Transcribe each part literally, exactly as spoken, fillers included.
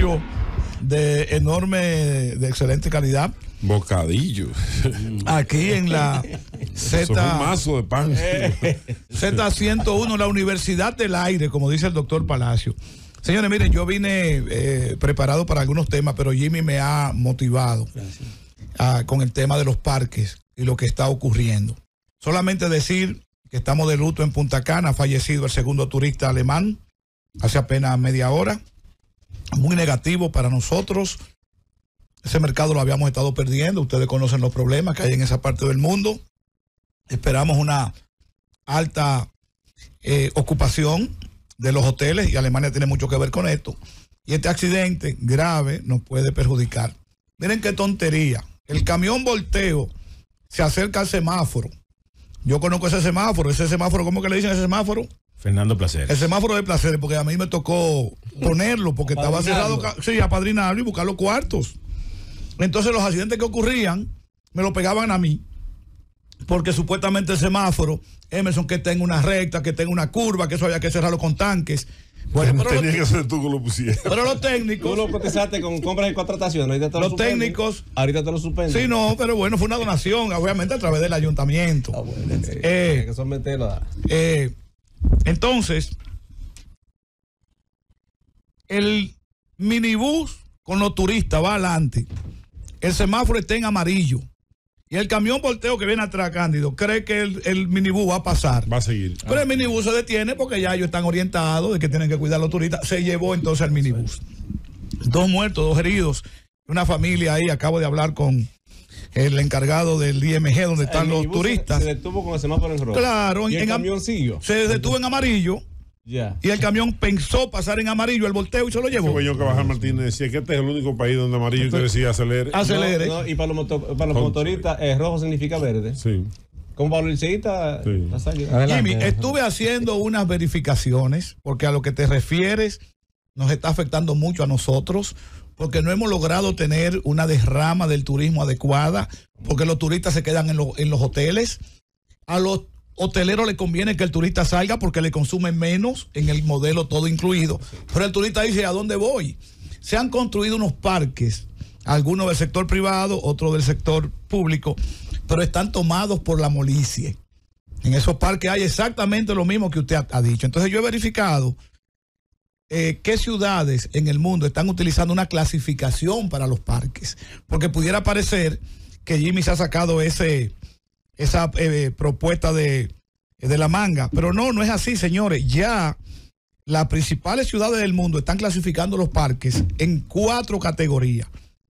bocadillo de enorme, de excelente calidad. Bocadillo. Aquí en la Z. Un mazo de pan. Z ciento uno, la Universidad del Aire, como dice el doctor Palacio. Señores, miren, yo vine eh, preparado para algunos temas, pero Jimmy me ha motivado uh, con el tema de los parques y lo que está ocurriendo. Solamente decir que estamos de luto en Punta Cana, ha fallecido el segundo turista alemán hace apenas media hora. Muy negativo para nosotros. Ese mercado lo habíamos estado perdiendo. Ustedes conocen los problemas que hay en esa parte del mundo. Esperamos una alta eh, ocupación de los hoteles y Alemania tiene mucho que ver con esto. Y este accidente grave nos puede perjudicar. Miren qué tontería. El camión volteo se acerca al semáforo. Yo conozco ese semáforo. Ese semáforo, ¿cómo que le dicen ese semáforo? Fernando Placeres. El semáforo de Placeres, porque a mí me tocó ponerlo, porque estaba cerrado. Sí, apadrinarlo y buscar los cuartos. Entonces los accidentes que ocurrían me lo pegaban a mí, porque supuestamente el semáforo, Emerson, que tenga una recta, que tenga una curva, que eso había que cerrarlo con tanques. Bueno, pero tenía los, que ser tú que lo pusieras. Pero los técnicos. Tú lo cotizaste con compras y contrataciones. Ahorita te lo los suspenden. técnicos. Ahorita te lo suspenden. Sí, no, pero bueno, fue una donación, obviamente a través del ayuntamiento. Ah, bueno, sí, eh, que someterlo a... eh, entonces, el minibús con los turistas va adelante. El semáforo está en amarillo. Y el camión volteo que viene atrás, Cándido, cree que el, el minibús va a pasar. Va a seguir. Pero ah. el minibús se detiene porque ya ellos están orientados de que tienen que cuidar a los turistas. Se llevó entonces al minibús. Dos muertos, dos heridos. Una familia ahí, acabo de hablar con el encargado del I M G donde están el los turistas. Se, se detuvo con el semáforo en rojo. Claro. ¿Y el en, camión siguió? Se detuvo en amarillo. Yeah. Y el camión pensó pasar en amarillo el volteo y se lo llevó. Yo que Bajar Martínez decía que este es el único país donde amarillo te decía acelere. Acelere. No, no, y para los, moto, para los motoristas, eh, rojo significa verde. Sí. Como para los liceístas, sí. Jimmy, estuve haciendo unas verificaciones, porque a lo que te refieres nos está afectando mucho a nosotros, porque no hemos logrado tener una derrama del turismo adecuada, porque los turistas se quedan en, lo, en los hoteles. A los hoteleros le conviene que el turista salga porque le consumen menos en el modelo todo incluido. Pero el turista dice, ¿a dónde voy? Se han construido unos parques, algunos del sector privado, otros del sector público, pero están tomados por la molicie. En esos parques hay exactamente lo mismo que usted ha, ha dicho. Entonces yo he verificado eh, qué ciudades en el mundo están utilizando una clasificación para los parques, porque pudiera parecer que Jimmy se ha sacado ese... esa eh, propuesta de, de la manga, pero no, no es así, señores. Ya las principales ciudades del mundo están clasificando los parques en cuatro categorías,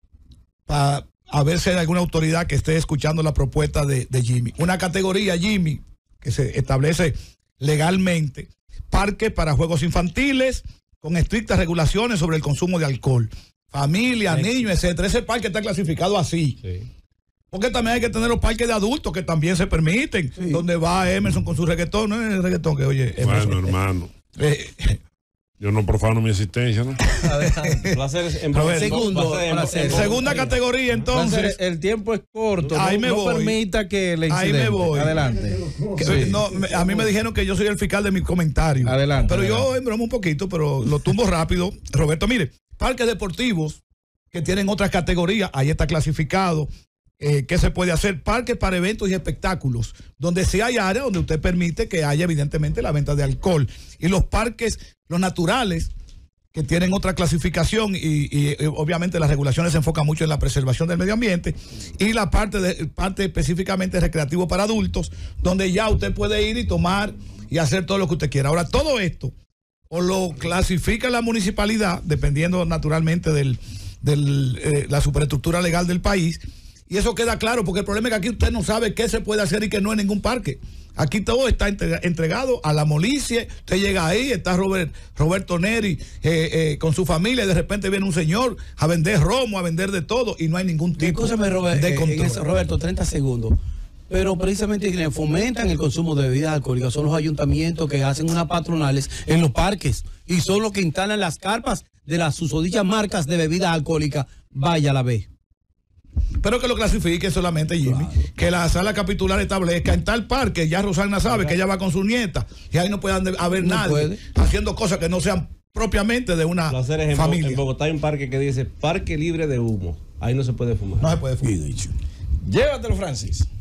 para a ver si hay alguna autoridad que esté escuchando la propuesta de, de Jimmy. Una categoría, Jimmy, que se establece legalmente, parques para juegos infantiles con estrictas regulaciones sobre el consumo de alcohol, familia, sí, niños, etcétera. Ese parque está clasificado así. Sí. Porque también hay que tener los parques de adultos que también se permiten, sí, donde va Emerson con su reggaetón. No es el reggaetón que oye Emerson. Bueno, hermano. Eh, Yo no profano mi existencia, ¿no? Placeres en segundo, en, en, en segunda categoría, entonces. El tiempo es corto. Ahí no, me no voy. permita que le incidente. Ahí me voy. Adelante. Que, sí. no, me, a mí me dijeron que yo soy el fiscal de mis comentarios. Adelante. Pero adelante. yo embroma un poquito, pero lo tumbo rápido. Roberto, mire, parques deportivos que tienen otras categorías, ahí está clasificado. Eh, ¿Qué se puede hacer? Parques para eventos y espectáculos, donde sí hay áreas donde usted permite que haya evidentemente la venta de alcohol. Y los parques, los naturales, que tienen otra clasificación y, y, y obviamente las regulaciones se enfocan mucho en la preservación del medio ambiente, y la parte, de, parte específicamente recreativo para adultos, donde ya usted puede ir y tomar y hacer todo lo que usted quiera. Ahora, todo esto o lo clasifica la municipalidad, dependiendo naturalmente de del, eh, la superestructura legal del país. Y eso queda claro, porque el problema es que aquí usted no sabe qué se puede hacer y qué no en ningún parque. Aquí todo está entregado a la molicie. Usted llega ahí, está Robert, Roberto Neri eh, eh, con su familia, y de repente viene un señor a vender romo, a vender de todo, y no hay ningún tipo Escúchame, Robert, de control. En eso, Roberto, treinta segundos. Pero precisamente quienes fomentan el consumo de bebidas alcohólicas son los ayuntamientos que hacen unas patronales en los parques, y son los que instalan las carpas de las susodichas marcas de bebidas alcohólicas. Vaya la ve. Pero que lo clasifique solamente, Jimmy. Claro. Que la sala capitular establezca en tal parque, ya Rosana sabe, claro, que ella va con su nieta, y ahí no puede haber no nadie puede. haciendo cosas que no sean propiamente de una Placeres en, Bo- familia. en Bogotá hay un parque que dice parque libre de humo. Ahí no se puede fumar. No se puede fumar. Bien dicho. Llévatelo, Francis.